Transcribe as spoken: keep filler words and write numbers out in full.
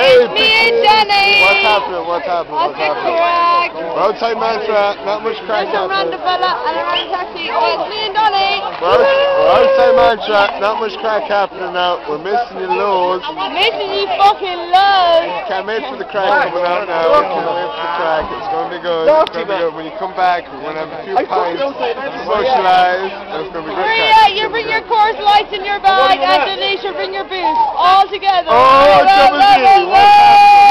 Hey, it's me and Jenny. What's happening? What's happening? What's What's happening? crack? We're outside Mantra, not much crack There's a happening. random fella and a random taxi. Oh, it's me and Donny. We're, out, we're outside Mantra, not much crack happening now. We're missing you loads. Missing you fucking loads. Can't wait for the crack coming out now. Can't wait for the crack. It's going to be good. It's going to be good. When you come back, we're going to have a few pints, socialise, and it's going to be good. Maria, you bring your course lights in your bag, and Denise, you bring your boots all together. Oh, double D!